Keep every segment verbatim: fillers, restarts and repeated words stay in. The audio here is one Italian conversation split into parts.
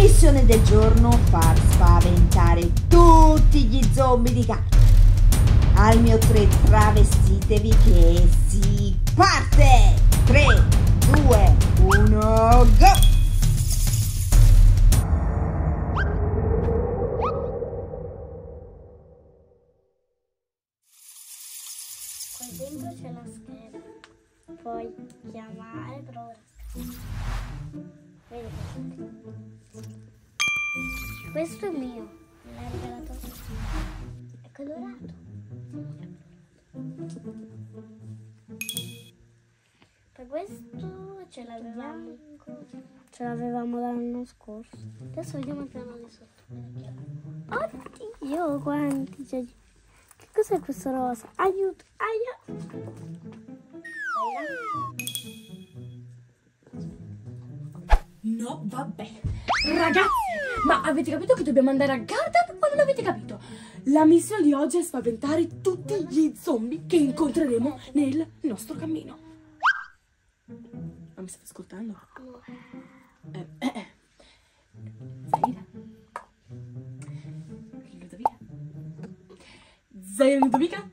Missione del giorno: far spaventare tutti gli zombie di casa. Al mio tre travestitevi che si parte! tre, due, uno, go! Qua dentro c'è la scheda. Puoi chiamare, però ora vedi questo. Questo è mio. Me l'ha regalato. È colorato. Per questo ce l'avevamo. Ce l'avevamo l'anno scorso. Adesso vediamo il canale sotto. Oddio, quanti c'è. Che cos'è questo rosa? Aiuto, aiuto. No, vabbè. Ragazzi, ma avete capito che dobbiamo andare a Gardaland o non avete capito? La missione di oggi è spaventare tutti gli zombie che incontreremo nel nostro cammino. Ma mi state ascoltando? No. Eh, eh, eh. Zaira. Ludovica. Zaira Ludovica.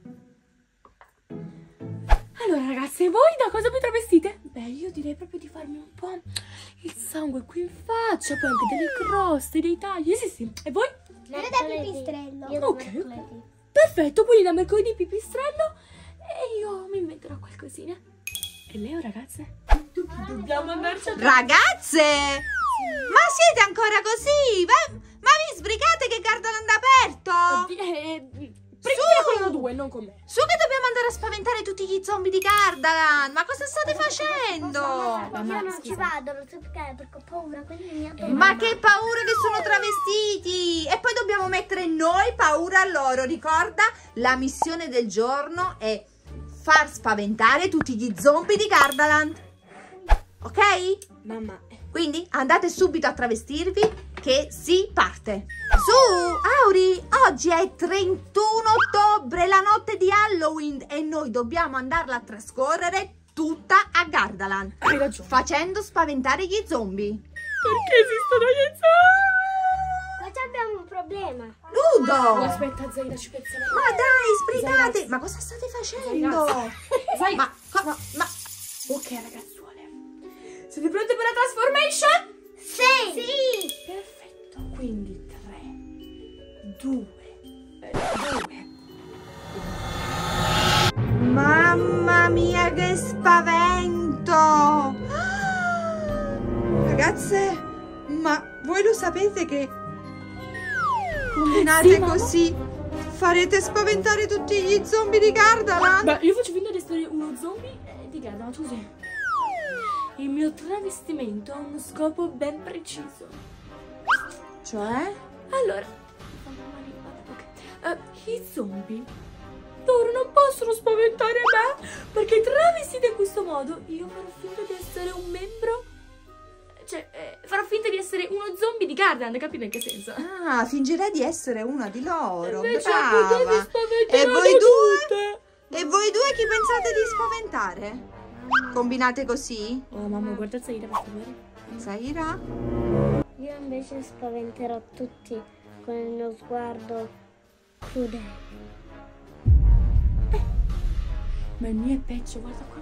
Allora ragazze, voi da cosa vi travestite? Beh, io direi proprio di farmi un po' il sangue qui in faccia, poi anche delle croste, dei tagli. Sì, sì. E voi? Io da pipistrello. Io da Ok. mercoledì. Perfetto, quindi da mercoledì pipistrello e io mi inventerò qualcosina. E Leo, ragazze? Dobbiamo andarci a... Ragazze! Ma siete ancora così? Ma, ma vi sbrigate che Gardaland è aperto? Eh, Preghiera con uno due, non con me. Su che dobbiamo andare a spaventare tutti gli zombie di Gardaland! Ma cosa state facendo? Ma io non ci vado, non so perché, perché ho paura, quindi mi adoro. Ma che paura che sono travestiti! E poi dobbiamo mettere noi paura a loro, ricorda? La missione del giorno è far spaventare tutti gli zombie di Gardaland. Ok? Mamma. Quindi andate subito a travestirvi che si parte. Su, Auri, oggi è trentuno ottobre, la notte di Halloween e noi dobbiamo andarla a trascorrere tutta a Gardaland. Hai ragione. Facendo spaventare gli zombie. Perché esistono gli zombie? Qua abbiamo un problema. Ludo! Aspetta, Zaira, ci pensiamo. Ma dai, sbrigate! Zaira. Ma cosa state facendo? Zaira. Ma, ma, ma... Ok, ragazzuole. Siete pronte per la transformation? Sì! Sì! Perfetto, quindi tre, due, due. Mamma mia, che spavento! Ragazze, ma voi lo sapete che combinate Sì, mamma. così farete spaventare tutti gli zombie di Gardaland? Beh, io faccio finta di essere uno zombie e di Gardaland, così. Il mio travestimento ha uno scopo ben preciso. Cioè? Allora, okay. uh, i zombie loro non possono spaventare me perché travestiti in questo modo io farò finta di essere un membro, cioè eh, farò finta di essere uno zombie di Gardaland, capite in che senso? Ah, fingerei di essere una di loro. Invece Brava. potete spaventare E voi due? tutte. E voi due chi pensate di spaventare? Combinate così? Oh mamma, guarda Zaira, per favore. Zaira? Io invece spaventerò tutti con il mio sguardo crudele. Ma il mio è peggio, guarda qua.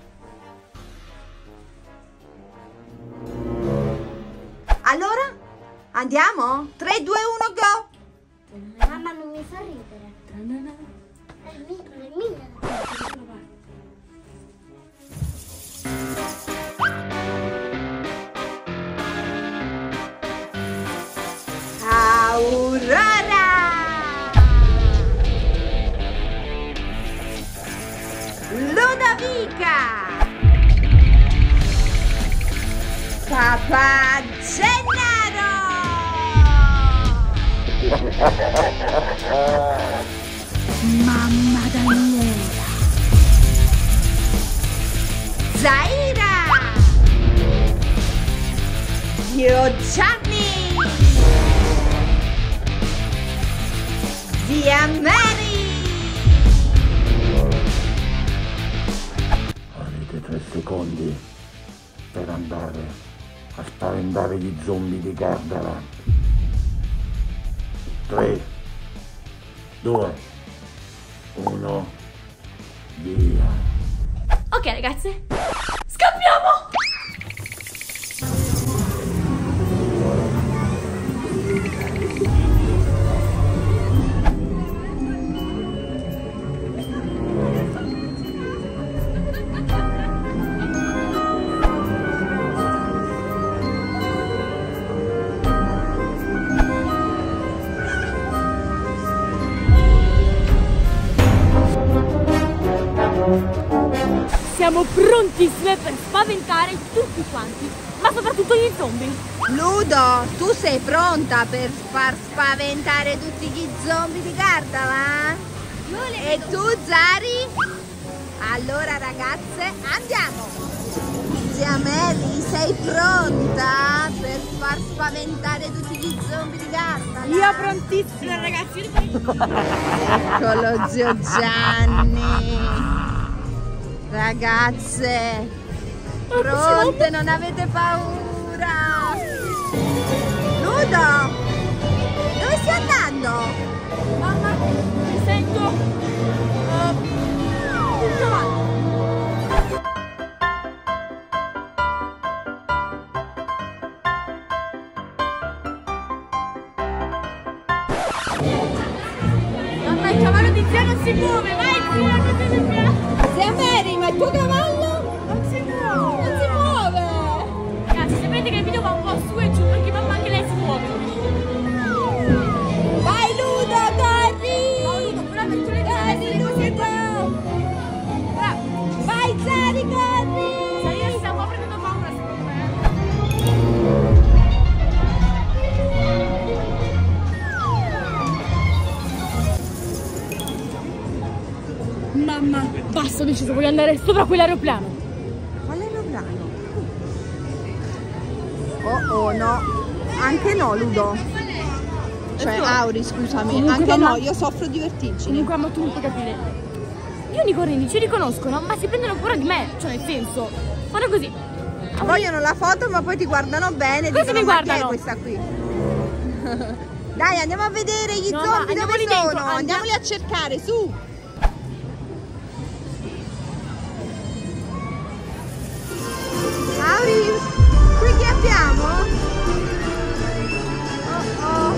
Allora? Andiamo? tre, due, uno, go! Mamma non mi fa ridere. Ta-na-na. È mio, è mio. Aurora! Ludovica! Papà Gennaro! Mamma Daniela! Zaira! Zio Gianni! Zia Mary! Avete tre secondi per andare a spaventare gli zombie di Gardaland. tre, due, uno, via. Ok ragazze, scappiamo! Siamo prontissime per spaventare tutti quanti, ma soprattutto gli zombie. Ludo, tu sei pronta per far spaventare tutti gli zombie di Gardaland? E tu, Zari? Allora ragazze, andiamo! Zia Mary, sei pronta per far spaventare tutti gli zombie di Gardaland? Io prontissima ragazzi. Eccolo zio Gianni. Ragazze, pronte, non avete paura? Ludo, dove stai andando? Mamma, mi sento uh, un cavallo. Mamma, il cavallo di zia non si muove, vai zia, che te ne piace? Zia Mary, ma il tuo cavallo? Non si muove! Non si muove! Ragazzi, sapete che il video va un po' su e giù perché mamma anche lei si muove. Vai Ludo, corri! No, Ludo, però per tu Corri Ludo! Vai Zari, corri! Sai, io stiamo un po' prendendo paura secondo me. Mamma, basta, ho deciso, voglio andare sopra quell'aeroplano. Quale aeroplano? Oh oh no, anche no Ludo. Cioè Auri, scusami, Comunque, anche mamma- no, io soffro di vertigini. Comunque, ma tu non puoi capire. Gli unicorni ci riconoscono, ma si prendono cura di me. Cioè, nel senso, fanno così. Vogliono la foto ma poi ti guardano bene e Così dicono mi ma chi è guardano." questa qui? Dai, andiamo a vedere gli No, ma zombie dove andiamoli sono, dentro, andiamo- andiamoli a cercare, su! Auri, qui chi abbiamo? Oh oh.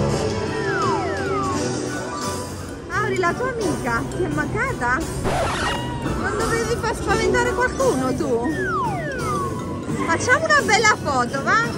Auri, la tua amica, ti è mancata? Non dovevi far spaventare qualcuno tu? Facciamo una bella foto, va?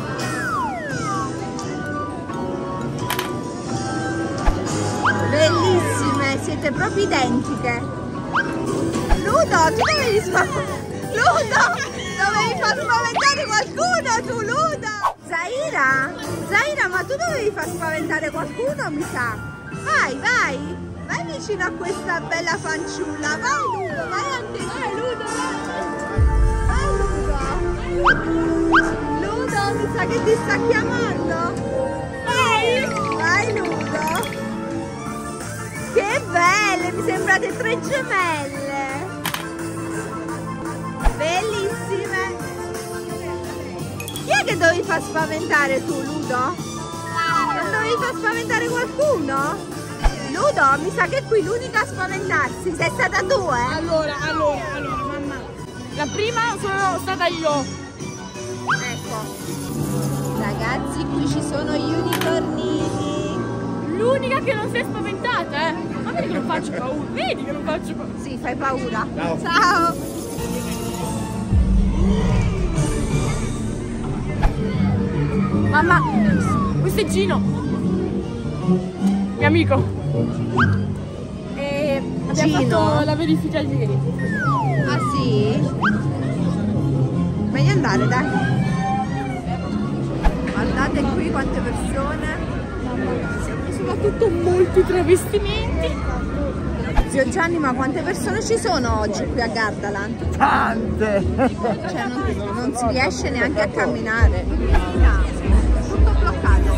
Bellissime, siete proprio identiche. Ludo, tu dovevi spaventare. Ludo, dovevi far spaventare qualcuno tu, Ludo. Zaira, Zaira, ma tu dovevi far spaventare qualcuno, mi sa. Vai, vai, vai vicino a questa bella fanciulla. Vai Ludo, vai anche tu. Vai Ludo, vai. Vai Ludo. Ludo, mi sa che ti sta chiamando. Vai, vai Ludo. Che belle, mi sembrate tre gemelle. Bellissime. Chi è che dovevi far spaventare tu, Ludo? Non dovevi far spaventare qualcuno? Ludo, mi sa che qui l'unica a spaventarsi sei stata tu, eh? Allora, allora, allora, mamma. La prima sono stata io. Ecco. Ragazzi, qui ci sono gli unicornini. L'unica che non si è spaventata, eh. Ma vedi che non faccio paura, vedi che non faccio paura. Sì, fai paura. Ciao. Ciao. Mamma, questo è Gino, mio amico. E abbiamo Gino? fatto la verifica ieri. Ah sì? Meglio andare, dai. Guardate qui quante persone. Soprattutto molti travestimenti. Zio Gianni, ma quante persone ci sono oggi qui a Gardaland? Tante! Cioè non, non si riesce neanche a camminare. No, tutto bloccato.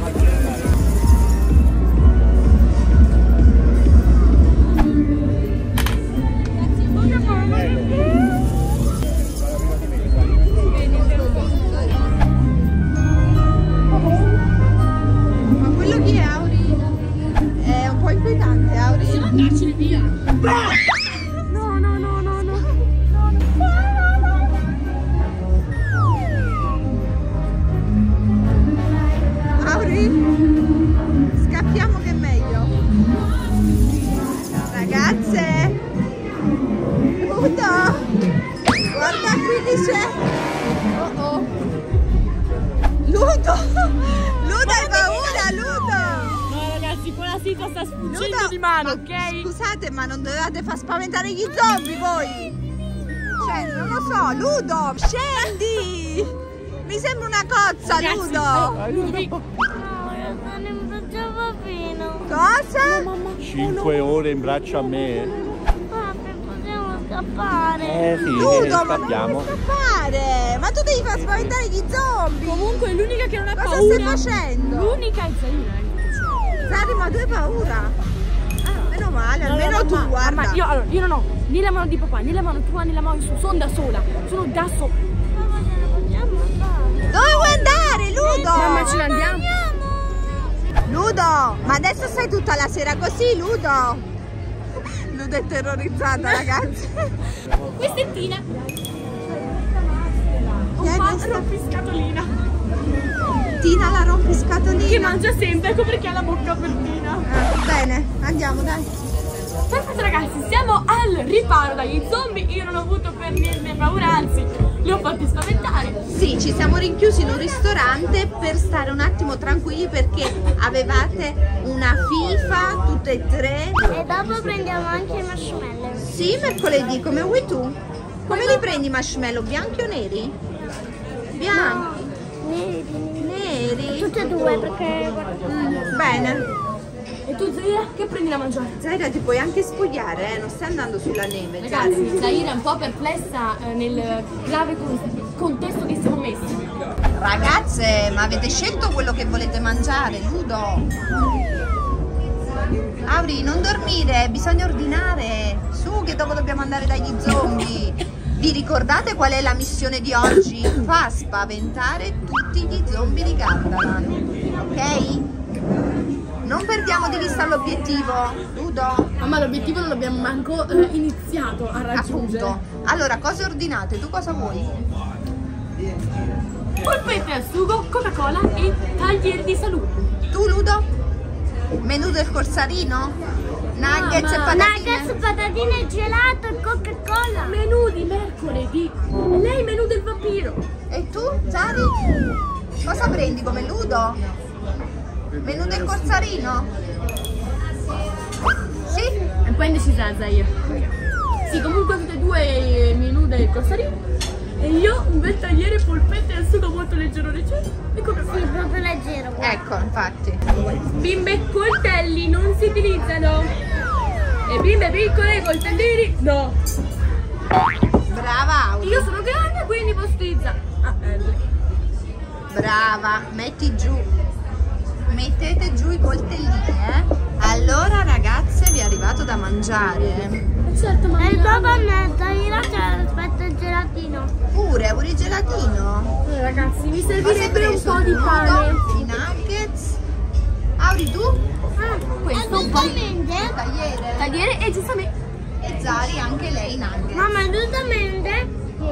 Ma quello chi è, Auri? È Auri? Scappiamo che è meglio. Ragazze, Ludo, guarda qui c'è. Oh oh. Ludo, Ludo hai paura, Ludo. No ragazzi, quella sita sta sfuggendo Ludo, di mano, ma ok? scusate, ma non dovevate far spaventare gli zombie voi? Cioè, non lo so, Ludo, scendi! Mi sembra una cozza, Ragazzi, Ludo! eh, Ludo, vi- No, io sono in braccio bambino. Cosa? Cinque ore in braccio a me. Papi, possiamo scappare. Eh sì, Ludo, ma non scappiamo. puoi scappare! Ma tu devi far spaventare gli zombie! Comunque l'unica che non ha Cosa paura. stai facendo? L'unica è Zaira. Sari, ma tu hai paura? Ah, meno male, No, almeno no, tu, mamma, guarda! mamma, io, allora, io non ho né la mano di papà, né la mano tua, né la mano di su. Sono da sola. Sono da sola. Mamma, ce la possiamo fare. Dove vuoi andare, Ludo? Mamma, ce ne andiamo. Ludo, ma adesso stai tutta la sera così, Ludo? Ludo è terrorizzata, ragazzi. Questa è Tina. Chi è Un po' questa? rompiscatolina. Tina la rompiscatolina. Che mangia sempre, ecco perché ha la bocca apertina. Ah, bene, andiamo, dai. Perfetto ragazzi, siamo al riparo dagli zombie. Io non ho avuto per niente paura, anzi, li ho fatti spaventare. Sì, ci siamo rinchiusi in un ristorante per stare un attimo tranquilli perché avevate una FIFA tutte e tre. E dopo prendiamo anche i marshmallow. Sì, mercoledì, come vuoi tu? Come li prendi i marshmallow? Bianchi o neri? Bianchi. Neri. Neri? Tutte e due perché Mm, bene. E tu Zaira, che prendi da mangiare? Zaira, ti puoi anche spogliare, eh? Non stai andando sulla neve. Ragazzi, Zaira è un po' perplessa eh, nel grave con- contesto che siamo messi. Ragazze, ma avete scelto quello che volete mangiare, Ludo? Auri, non dormire, bisogna ordinare. Su, che dopo dobbiamo andare dagli zombie. Vi ricordate qual è la missione di oggi? Fa spaventare tutti gli zombie di Gardaland, ok? Non perdiamo di vista l'obiettivo, Ludo. Mamma, l'obiettivo non l'abbiamo manco eh, iniziato a raggiungere. Appunto. Allora, cosa ordinate? Tu cosa vuoi? Polpette al sugo, Coca-Cola e taglieri di salute. Tu, Ludo? Menù del corsarino? Nuggets e Mamma. patatine? nuggets, patatine, gelato e Coca-Cola. Menù di mercoledì. Lei menù del vampiro. E tu, Zari? Cosa prendi come Ludo? Menù del corsarino? Sì? E poi indecisa Zaira. Sì, comunque tutte e due i menù del corsarino. E io un bel tagliere polpette al sugo molto leggero leggero e Coca-Cola. Sì, proprio leggero. guarda. Ecco, infatti. Bimbe, coltelli non si utilizzano. E bimbe piccole, coltellini, no. Brava, Auri. Io sono grande, quindi posso utilizzare. Ah, bello. Brava, metti giù. Mettete giù i coltellini, eh? Allora, ragazze, vi è arrivato da mangiare. Ma certo, ma E dopo a me, Zaira, c'è aspetta il gelatino. Pure, pure il gelatino. Eh, ragazzi, mi Cosa hai servirebbe un preso? po' di Nudo, pane. i nuggets. Auri, tu? Ah, Questo un po' di giustamente, Tagliere. tagliere e giustamente. E Zari, anche lei, i nuggets. mamma, giustamente,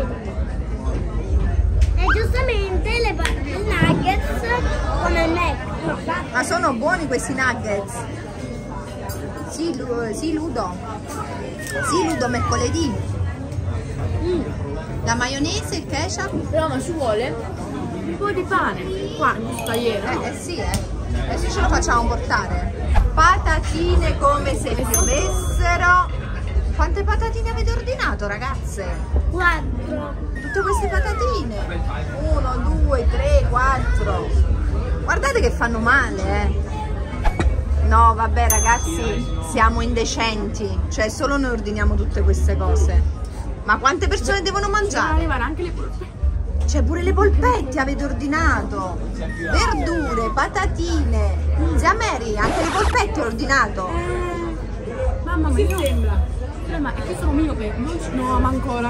e giustamente le pa- i nuggets come il Mac. Ma sono buoni questi nuggets? Sì, Lu- sì, Ludo. Sì, Ludo, mercoledì. Mm. La maionese, il ketchup? Però ma ci vuole un po' di pane. Qua, in questo tagliere. Eh, eh sì, eh. Adesso ce lo facciamo portare. Patatine come se piovessero. Quante patatine avete ordinato, ragazze? Quattro. Tutte queste patatine. Uno, due, tre, quattro. Guardate che fanno male, eh. No, vabbè, ragazzi, siamo indecenti. Cioè, solo noi ordiniamo tutte queste cose. Ma quante persone devono Devono mangiare? arrivare anche le polpette. C'è pure le polpette avete ordinato. Verdure, patatine. Zia Mary, anche le polpette ho ordinato. Mamma mia, io... sembra. Eh, ma è che sono miope. Non ci... No, ma ancora.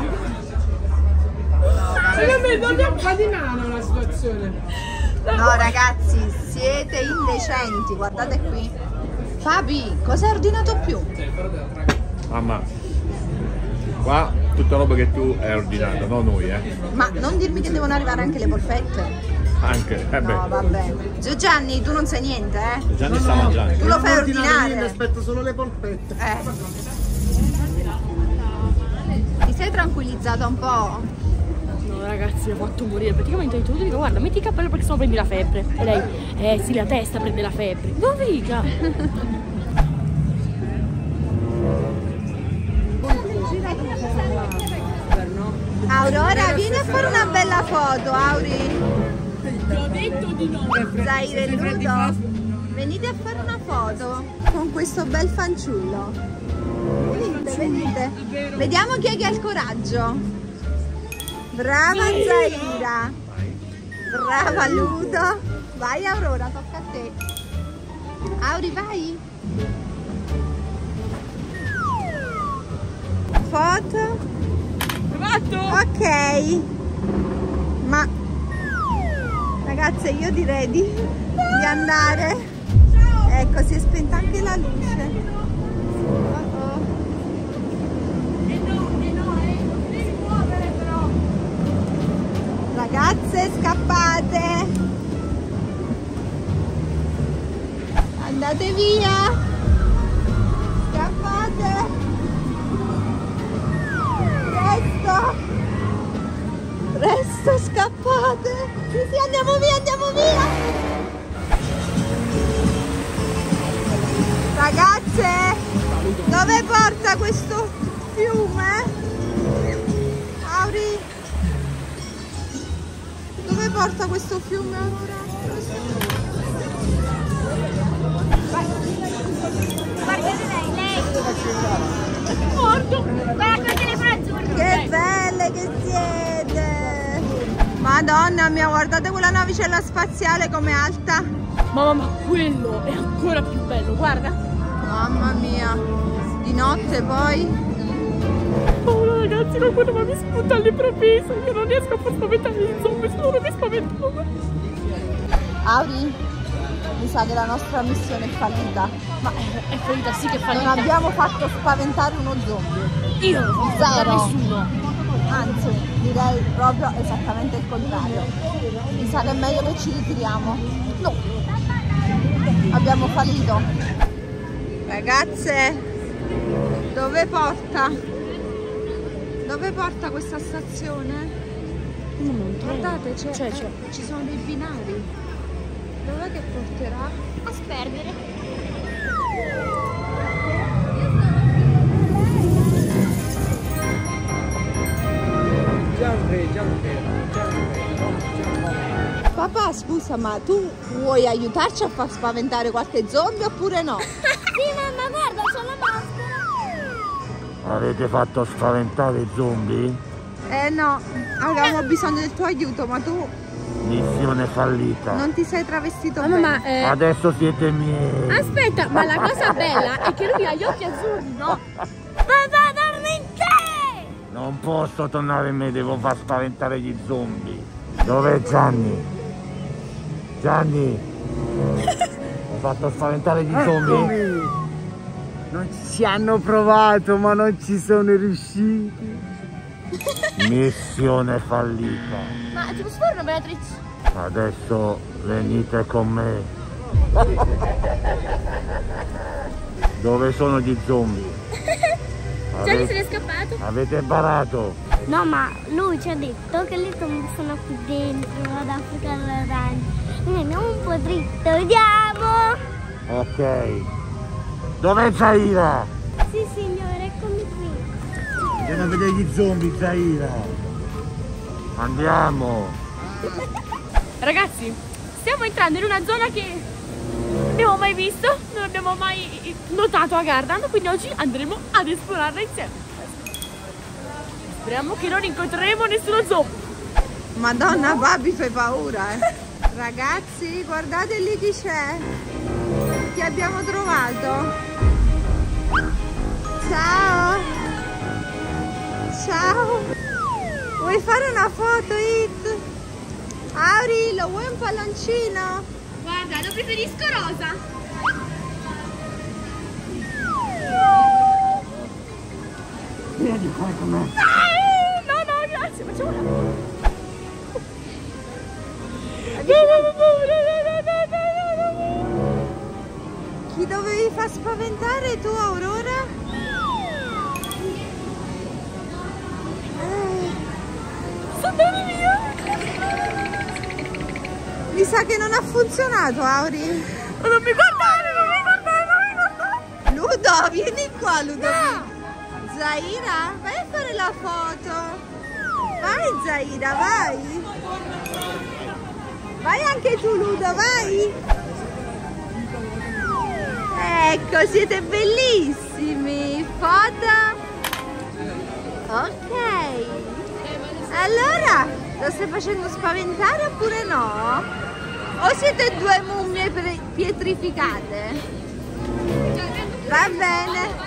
Non è un po' di mano la situazione. No, ragazzi, siete indecenti. Guardate qui. Fabi, cosa hai ordinato più? Mamma, qua tutta roba che tu hai ordinato, non noi, eh. Ma non dirmi che devono arrivare anche le polpette. Anche, eh beh. No, vabbè. Giù Gianni, tu non sai niente, eh? Gianni sta mangiando. Tu lo fai ordinare. Aspetto solo le polpette. Eh. Ti sei tranquillizzata un po'? No ragazzi, mi ha fatto morire. Praticamente ho detto, dico, guarda, metti il cappello perché sennò prendi la febbre. E lei, eh sì, la testa prende la febbre. Dove figa? Aurora, vieni a fare una bella foto, Auri. Ti ho detto di no. Zaire e Ludo, venite a fare una foto con questo bel fanciullo. Venite, venite. Vediamo chi è che ha il coraggio. Brava Zaira. Brava Ludo. Vai Aurora, tocca a te. Auri, vai. Foto. Ok. Ma ragazze, io direi di, di andare. Ecco, si è spenta anche la luce. Oh oh. Ragazze, scappate. Andate via. Scappate. Presto. Presto, scappate. Sì, sì, andiamo via, andiamo via. Ragazze, dove porta questo fiume? Auri, dove porta questo fiume, Aurora? Guardate lei, lei. Morto. Guarda con il telefono azzurro. Che belle che siete. Madonna mia, guardate quella navicella spaziale com'è alta. Mamma, ma quello è ancora più bello, guarda. Mamma mia. Di notte poi. Oh ragazzi, qualcuno mi spunta all'improvviso. Io non riesco a far spaventare gli zombie, solo mi spaventano. Auri, mi sa che la nostra missione è fallita. Ma è, è fallita, sì che è fallita. Non abbiamo fatto spaventare uno zombie. Io non ho fatto Zero. nessuno. Anzi, direi proprio esattamente il contrario. Mi sa che è meglio che ci ritiriamo. No. Abbiamo fallito. Ragazze, dove porta? Dove porta questa stazione? Guardate, c'è, C'è, c'è. eh, ci sono dei binari. Dov'è che porterà? A sperdere. Gianni, Gianni, Papà, scusa, ma tu vuoi aiutarci a far spaventare qualche zombie oppure no? Sì, mamma, guarda, c'ho la maschera. Avete fatto spaventare i zombie? Eh no, avevamo bisogno del tuo aiuto, ma tu Missione fallita. non ti sei travestito Mamma, bene. ma eh, Adesso siete miei. aspetta, ma la cosa bella è che lui ha gli occhi azzurri, no? Papà, dormi in te! Non posso tornare in me, devo far spaventare gli zombie. Dov'è Gianni? Gianni? Ho fatto spaventare gli zombie? Non ci hanno provato, ma non ci sono riusciti. Missione fallita. Ma ti posso fare una Beatrice? Adesso venite con me. Dove sono gli zombie? Gianni se Ave- n'è scappato. Avete barato? No, ma lui ci ha detto che le tombe sono qui dentro, ad Africa all'Arancia. Noi andiamo un po' dritto, vediamo! Ok. Dov'è Zaira? Sì, signore, eccomi qui. Andiamo a vedere gli zombie, Zaira. Andiamo. Ragazzi, stiamo entrando in una zona che non abbiamo mai visto, non abbiamo mai notato a Gardaland, quindi oggi andremo ad esplorarla insieme. Speriamo che non incontreremo nessuno zombie. Madonna, Babi, fai paura, eh. Ragazzi, guardate lì chi c'è. Chi abbiamo trovato? Ciao. Ciao. Vuoi fare una foto, It? Auri, lo vuoi un palloncino? Guarda, lo preferisco rosa. Vieni qua con me. No, no, grazie, facciamo una. Vieni ti dovevi far spaventare tu, Aurora? Eh. Sapere mia! Mi sa che non ha funzionato, Auri. Non mi guardare, non mi guardare, non mi guardare! Ludo, vieni qua, Ludo. No. Zaira, vai a fare la foto. Vai, Zaira, vai. Vai anche tu, Ludo, vai. Ecco, siete bellissimi. Foto. Ok. Allora, lo stai facendo spaventare oppure no? O siete due mummie pietrificate? Va bene.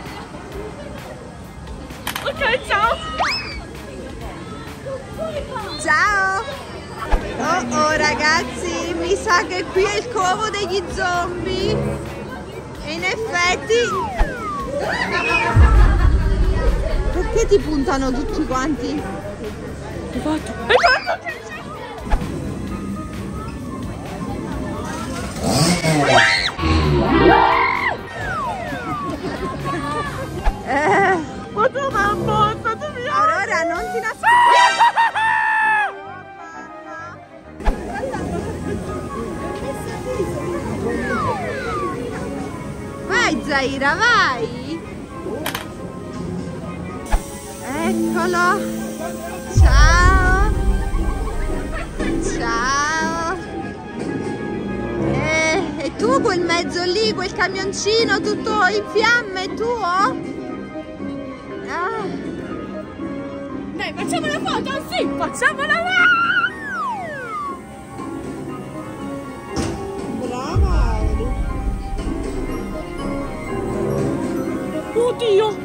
Ok, ciao. Ciao. Oh oh ragazzi, mi sa che qui è il covo degli zombie. E in effetti... Perché ti puntano tutti quanti? Hai fatto? Hai fatto? Eh, ma tu mamma, state via! Aurora, non ti nascondere! Vai Zaira, vai! Eccolo! Ciao! Ciao! Eh, e tu quel mezzo lì, quel camioncino tutto in fiamme, è tuo? Ah. Dai, facciamo la foto? Sì, facciamo la foto! Brava! Oddio!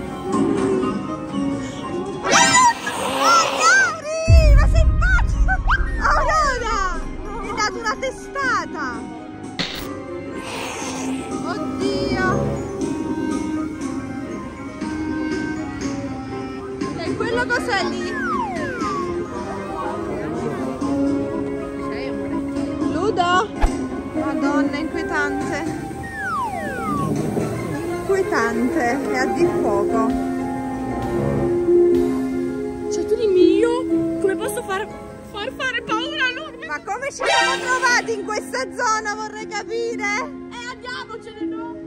Testata! Oddio! E quello cos'è lì? Ludo? Madonna, inquietante! Inquietante, e a dir poco. Cioè tu dimmi io come posso far, far fare paura a lui? Ma come ci siamo trovati in questa zona, vorrei capire? E eh, andiamocene, no?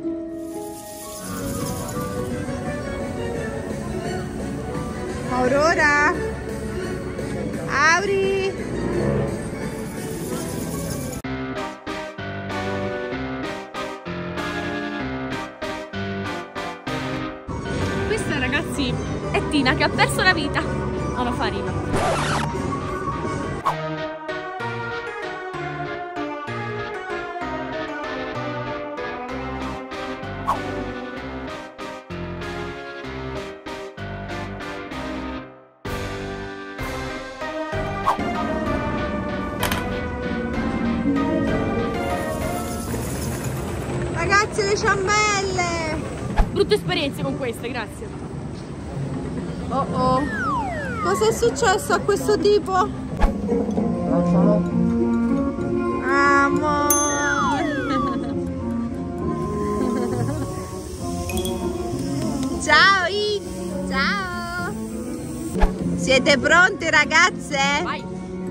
Aurora? Auri? Questa ragazzi è Tina che ha perso la vita a una farina. Ragazzi, le ciambelle! Brutte esperienze con queste, grazie. Oh oh, cosa è successo a questo tipo? Amore! Ciao I! Ciao! Siete pronte ragazze? Vai!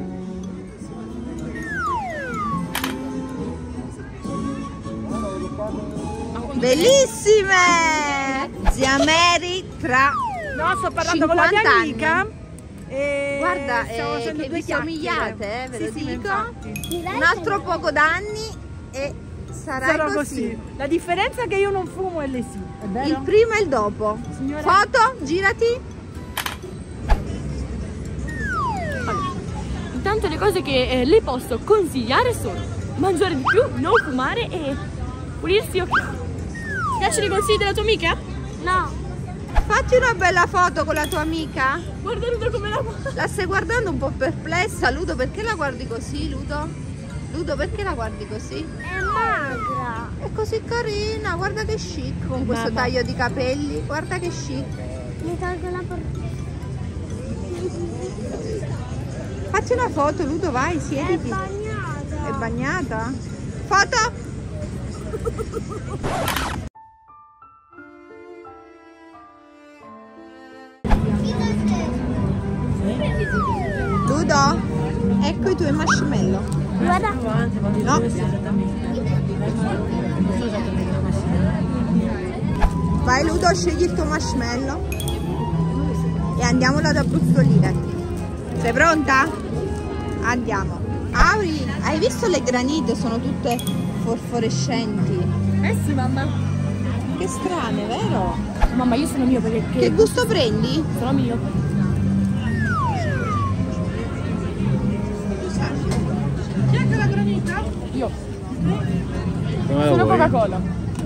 Bellissime! Zia Mary tra No, sto parlando con la mia cinquanta amica. anni. E Guarda, stiamo eh, facendo che due vi somigliate, eh, ve chiacchiere. lo Sì, sì, dico. infatti. Un altro poco d'anni e sarai Sarò così. così. La differenza è che io non fumo e lei sì, è vero? Il prima e il dopo. Signora? Foto, girati. Allora, intanto le cose che eh, le posso consigliare sono mangiare di più, non fumare e pulirsi occhi. Ti piacciono i consigli della tua amica? No. Fatti una bella foto con la tua amica. Guarda Ludo come la guarda. La stai guardando un po' perplessa, Ludo, perché la guardi così, Ludo? Ludo, perché la guardi così? È magra. È così carina, guarda che chic con questo Mamma. taglio di capelli, guarda che chic. Mi tolgo la porta. Fatti una foto, Ludo, vai, È siediti. bagnata. È bagnata? Foto? Ecco i tuoi marshmallow. Guarda. No. Vai Ludo, scegli il tuo marshmallow e andiamo là da abruzzolire. Sei pronta? Andiamo. Auri, hai visto le granite? Sono tutte fosforescenti. Eh sì, mamma. Che strane, vero? Mamma, io sono mio perché... Che gusto prendi? Sono mio. Chi è che la granita? Io. Come la Sono vuoi? Coca-Cola.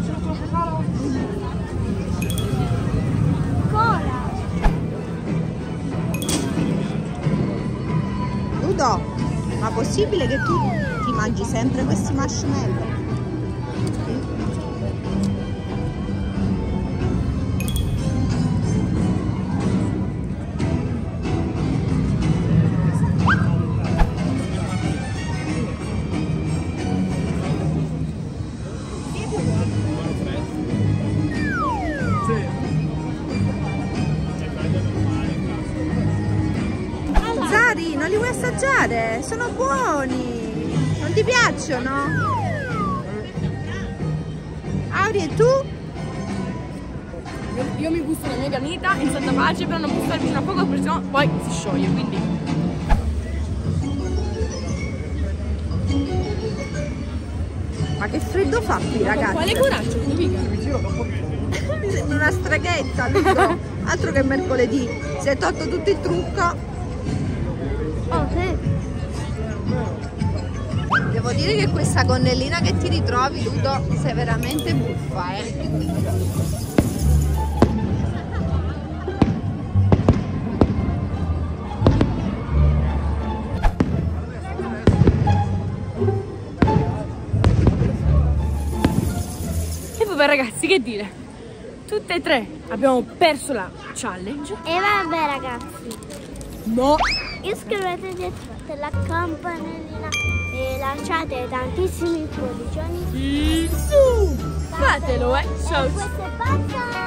Cola. Ludo, ma possibile che tu ti mangi sempre questi marshmallow? Zari, non li vuoi assaggiare? Sono buoni! Non ti piacciono? Auri, e tu? Io, io mi gusto la mia granita in santa pace, però non posso stare vicino a fuoco perché sennò poi si scioglie, quindi... Ma che freddo fa qui, ragazzi? Quale coraggio, mica? Mi sembra una streghetta, Ludo. Altro che mercoledì. Si è tolto tutto il trucco. Oh, sì. Devo dire che questa gonnellina che ti ritrovi, Ludo, sei veramente buffa, eh. E vabbè ragazzi, che dire? Tutte e tre abbiamo perso la challenge. E vabbè ragazzi, No! iscrivetevi, attivate la campanellina e lasciate tantissimi pollicioni. Su! Fatelo, eh! Ciao! E questo è basta!